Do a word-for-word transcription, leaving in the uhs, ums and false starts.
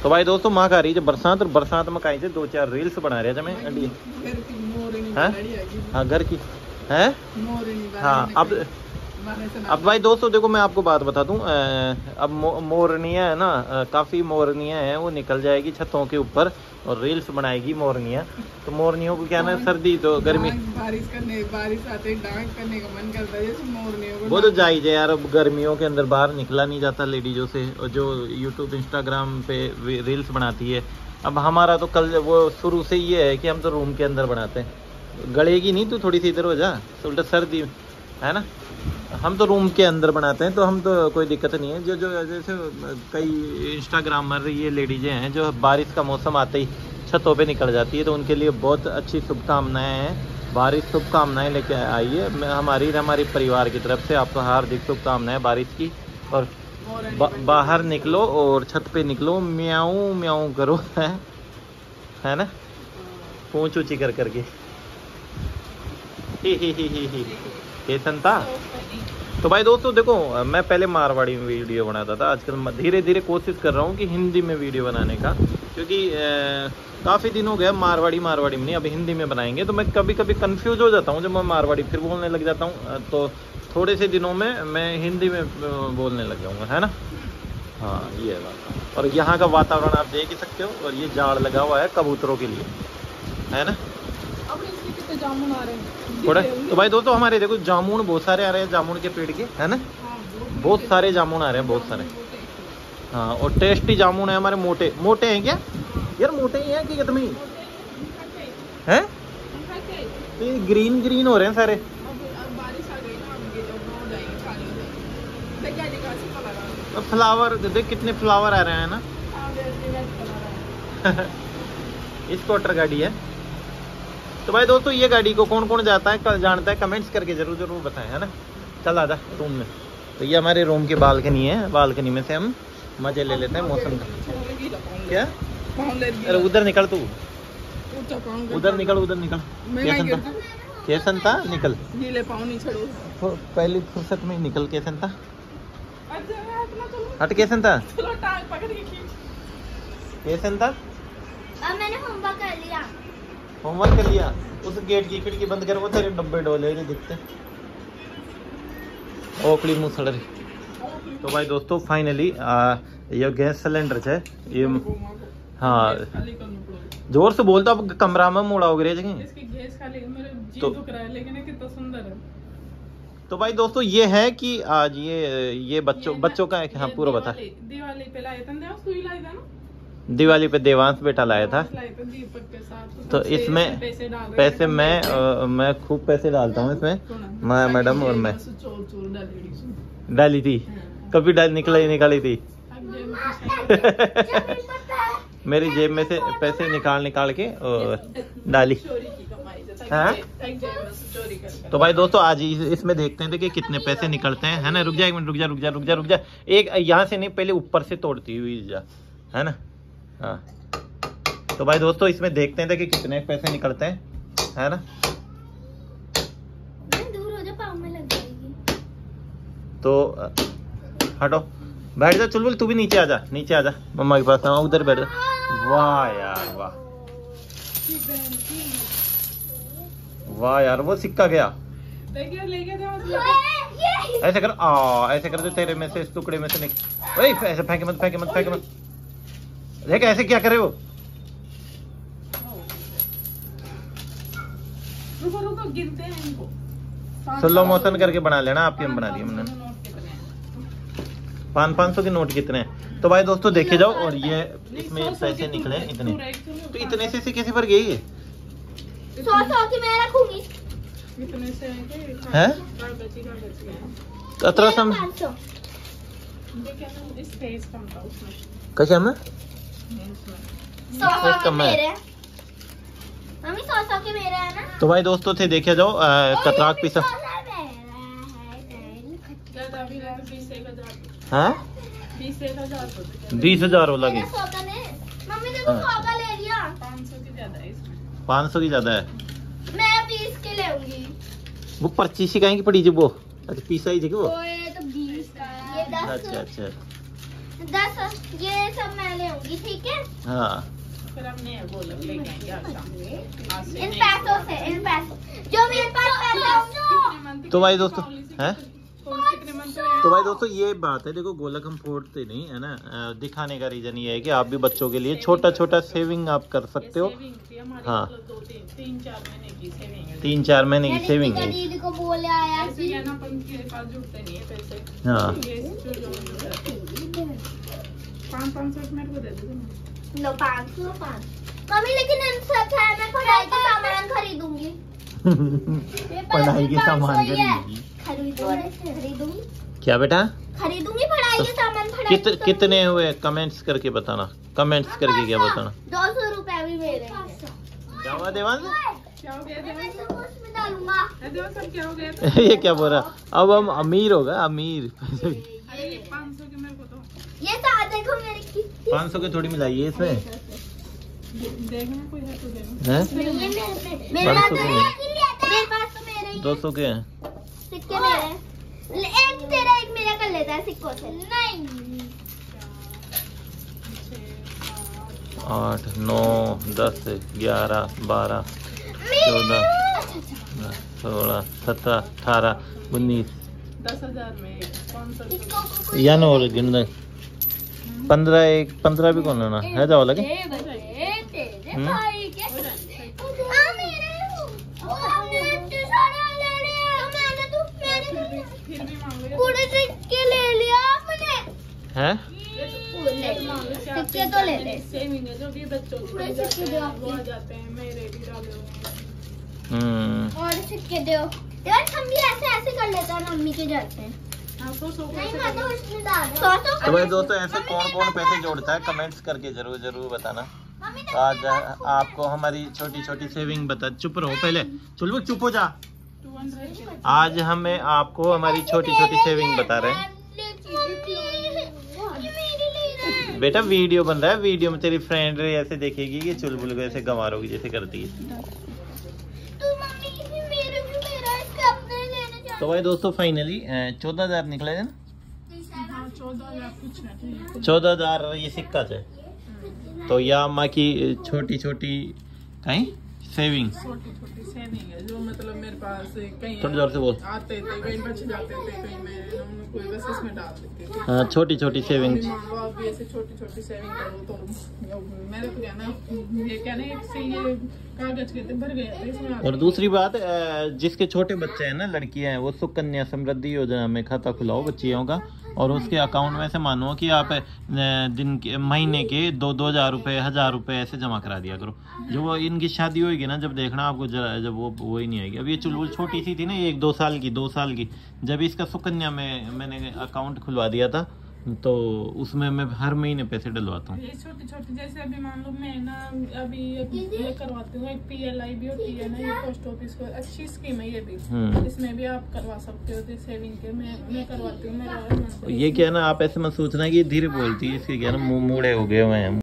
तो भाई दोस्तों माँ खा रही है बरसात और बरसात में खाई दो चार रील्स बना रहे थे मैं अंडी। हाँ घर की है। हाँ अब अब भाई दोस्तों देखो मैं आपको बात बता दूं, अब मो, मोरनियाँ है ना, काफ़ी मोरनियाँ हैं, वो निकल जाएगी छतों के ऊपर और रील्स बनाएगी मोरनियाँ। तो मोरनियों को क्या ना सर्दी तो गर्मी बारिश करने बारिश आते डांस करने का मन करता है जैसे मोरनियों को। वो तो जायज है यार, अब गर्मियों के अंदर बाहर निकला नहीं जाता लेडीजों से, और जो यूट्यूब इंस्टाग्राम पे रील्स बनाती है। अब हमारा तो कल वो शुरू से ये है कि हम तो रूम के अंदर बनाते हैं। गलेगी नहीं, तू थोड़ी सी इधर हो जा, उल्टा सर्दी है ना। हम तो रूम के अंदर बनाते हैं तो हम तो कोई दिक्कत नहीं है। जो जो जैसे कई इंस्टाग्रामर ये लेडीजें हैं जो बारिश का मौसम आते ही छतों पे निकल जाती है, तो उनके लिए बहुत अच्छी शुभकामनाएं हैं। बारिश शुभकामनाएं लेके आई है हमारी हमारे परिवार की तरफ से। आपको हार्दिक शुभकामनाएं बारिश की। और बा, बाहर निकलो और छत पे निकलो, म्याऊं म्याऊं करो, है है ना, पूंछ ऊंची कर करके। ही ही ही ही ही कैसन था। तो भाई दोस्तों देखो मैं पहले मारवाड़ी में वीडियो बनाता था, आजकल धीरे धीरे कोशिश कर रहा हूँ कि हिंदी में वीडियो बनाने का, क्योंकि काफ़ी दिन हो गया मारवाड़ी मारवाड़ी में नहीं, अभी हिंदी में बनाएंगे। तो मैं कभी कभी कंफ्यूज हो जाता हूँ जब मैं मारवाड़ी फिर बोलने लग जाता हूँ, तो थोड़े से दिनों में मैं हिंदी में बोलने लग जाऊँगा, है ना। हाँ ये है बात। और यहाँ का वातावरण आप देख ही सकते हो, और ये जाड़ लगा हुआ है कबूतरों के लिए, है ना। जामुन आ रहे हैं थोड़ा तो भाई दोस्तों हमारे देखो जामुन बहुत सारे आ रहे हैं, जामुन के पेड़ के, है ना। बहुत सारे जामुन आ रहे हैं, बहुत सारे। हाँ और टेस्टी जामुन है हमारे। मोटे मोटे हैं क्या यार, मोटे ही हैं कि कितने हैं। तो ये ग्रीन ग्रीन हो रहे हैं सारे। फ्लावर देख कितने फ्लावर आ रहे हैं ना। इस क्वार्टर गाड़ी है। तो भाई दोस्तों ये गाड़ी को कौन कौन जाता है कल जानता है, कमेंट्स करके जरूर जरूर बताएं, है ना। चल आजा रूम में। तो ये हमारे रूम की बालकनी है, बालकनी में से हम मजे ले लेते हैं मौसम का। क्या अरे उधर निकल तू, उधर निकल उधर निकल। कैसन था कैसन था निकल, पहली फुर्सत में निकल। कैसन था हट, कैसन था कैसन था। मैंने होमवर्क कर लिया। होमवर्क कर लिया। उस गेट की खिड़की बंद कर, वो तेरे डब्बे डोले नहीं दिखते, ओकड़ी मुसड़ रही। तो भाई दोस्तों फाइनली ये गैस सिलेंडर है ये। हाँ जोर से बोलता, अब कमरा में मुड़ाओगे रे जगह। तो कितना सुंदर है। तो भाई दोस्तों ये है कि आज ये ये बच्चों बच्चों का एक, हाँ पूरा बता। दिवाली पे लाए थे, सुई लाई था ना, दिवाली पे देवांश बेटा लाया था। तो इसमें पैसे मैं आ, मैं खूब पैसे डालता हूँ इसमें, मैं मैडम और मैं डाली थी। कभी डाल निकली निकाली थी मेरी जेब में से पैसे निकाल निकाल के और डाली। हाँ? तो भाई दोस्तों आज इसमें देखते हैं देखिए कितने पैसे निकलते हैं, है ना। रुक जा एक मिनट, रुक जा रुक जा रुक जा रुक जा एक यहाँ से नहीं, पहले ऊपर से तोड़ती हुई जा, है ना। हाँ तो भाई दोस्तों इसमें देखते हैं कि कितने पैसे निकलते हैं, है ना। दूर हो जा, पाँव में लग जाएगी। तो हटो, बैठ जा चुलबुल, तू भी नीचे आ जा, नीचे आ जा मम्मा के पास। उधर बैठ जा। वाह यार वाह वाह यार, वो सिक्का गया। ऐसे कर आ ऐसे कर दे, तेरे में से इस टुकड़े में से निकल। ओए ऐसे फेंके मत फेंके मत फेंके मत। देख ऐसे क्या करे वो। रुको रुको गिनते हैं इनको। स्लो मोशन करके बना लेना, आपकी हम बना दिए हमने। पाँच पाँच सौ के नोट कितने हैं। तो भाई दोस्तों देखे जाओ, और ये इसमें पैसे निकले इतने। तो इतने से, से कैसे भर गई ये। सौ सौ की मैं रखूंगी। इतने से है अतरा सम कैसे हमें सौ सौ के मेरे मम्मी, सौ सौ के मेरे है ना। तो भाई दोस्तों थे देखे जाओ कतराक पीसा है बीस हजार हो लगे। मम्मी देखो सौ का ले लिया। पाँच सौ की ज्यादा है इसमें। पाँच सौ की ज्यादा है। मैं बीस के लेऊंगी। वो पर्ची सिखाएंगे पड़ी जी वो। अच्छा पीसा ही जी वो। ये तो बीस का, ये दस। अच्छा अच्छा दस ये सब मैं ले आऊंगी, ठीक है? हाँ फिर हमने गोलक लेके आएंगे आज शाम। इन पैसों से, इन पैसों जो मेरे पास पैसे। तो भाई दोस्तों हैं कितने मंथ तो भाई दोस्तों ये बात है, देखो गोलक हम फोड़ते नहीं है ना, अ, दिखाने का रीजन ये है कि आप भी बच्चों के लिए छोटा छोटा सेविंग आप कर सकते हो। हाँ तीन चार महीने की सेविंग है। तीन चार महीने की सेविंग है। दीदी को बोले आया ऐसे ही है ना, अपन के पास जुड़ते नहीं है पैसे। हाँ ये जो जो पाँच पाँच सौ मेरे को दे दो। लो पाँच सौ पाँच। मम्मी लेकिन इन सब है, मैं पढ़ाई का सामान खरीदूंगी। पढ़ाई के सामान खरीदूंगी। खरीदूंगी क्या बेटा? खरीदूंगी पढ़ाई के सामान। पढ़ाई कित, के कितने हुए कमेंट्स करके बताना, कमेंट्स करके क्या बताना। दो सौ रुपए भी मेरे हैं। क्या हुआ देवांश? क्या हो गया मैं सब उसमें डालूंगा। देवा सब क्या हो गया? ये क्या बोल रहा? अब हम अमीर होगा, अमीर। अरे पाँच सौ के मेरे को तो ये तो देखो मेरी कितनी। पाँच सौ के थोड़ी मिलाई है इसमें। देखना कोई है तो देना। हैं? मेरे पास तो मेरे पास तो मेरे ही दो सौ के हैं। सिक्के मेरे। एक तेरा एक मेरा कर लेता है सिक्कों से। नहीं आठ नौ दस ग्यारह बारह चौदह सोलह सत्रह अठारह उन्नीस दस हजार में पाँच सौ। या नो गिन दे। पंद्रह एक पंद्रह भी कौन है ना है जाओ लगे। हम्म? भाई के आ मेरे हमने इतने सारे ले लिए। मैंने तो मैंने फिर भी मान लो पूरे सिक्के ले लिया आपने। हैं? सिक्के तो ले ले। सेविंग है जो भी बच्चों के पूरे लिए सिक्के जाते दो हैं, आपके। वो आ जाते हैं। मेरे भी डाले हुए हैं। हम्म और सिक्के दो यार, हम भी ऐसे ऐसे कर लेते हैं मम्मी के जाते हैं। हाँ सौ सौ नहीं पैसे मैं तो दे उसमें डाल सौ सौ। तो भाई दोस्तों ऐसे कौन कौन पैसे जोड़ता है कमेंट्स करके जरूर जरूर बताना। मम्मी तो आज आपको हमारी छोटी छोटी सेविंग बता। चुप रहो पहले, चुल चुप हो जा। टू हंड्रेड के आज हमें आपको हमारी छोटी छोटी सेविंग बता रहे हैं। बेटा वीडियो बन रहा है, वीडियो में तेरी फ्रेंड ऐसे देखेगी कि चुलबुल को ऐसे गंवारोगी जैसे करती है। तो भाई दोस्तों फाइनली चौदह हजार निकले है ना। हाँ चौदह हजार कुछ है। चौदह हजार ये सिक्का है। तो या अम्मा की छोटी छोटी कहीं सेविंग छोटी छोटी सेविंग है जो मतलब मेरे पास कहीं थोड़ी जोर से बोल। आते थे, कहीं बच जाते थे, कहीं मैं उन्हें कोई बस इसमें डाल देती थी। हाँ छोटी छोटी सेविंग। अभी मान लो आप भी ऐसे छोटी छोटी सेविंग करो तो मेरे को क्या ना ये क्या ना एक से ये कागज के थे भर गए थे इसमें। और दूसरी बात अ, जिसके छोटे बच्चे हैं ना, लड़कियां हैं, वो सुकन्या समृद्धि योजना में खाता खुलाओ बच्चियों का, और उसके अकाउंट में से मानो कि आप अ, दिन के महीने के दो दो हजार रुपये हजार रुपये ऐसे जमा करा दिया करो। जो वो इनकी शादी होगी ना, जब देखना आपको जरा जब वो वो ही नहीं आएगी। अब ये चुलबुल छोटी सी थी ना, एक दो साल की दो साल की जब इसका सुकन्या में मैंने अकाउंट खुलवा दिया था, तो उसमें मैं हर महीने पैसे डलवाता हूँ। ये छोटी छोटी जैसे अभी मान लो मैं ना अभी एक ये करवाती हूँ, एक पी एल आई भी होती है ना, ये पोस्ट ऑफिस को अच्छी स्कीम है ये भी। हम्म। इसमें भी आप करवा सकते हो सेविंग के। मैं मैं करवाती हूँ। मेरा ये क्या है ना, आप ऐसे मत सोचना कि धीरे बोलती है, इसके क्या है ना मुंह मूड़े हो गए हुए हैं।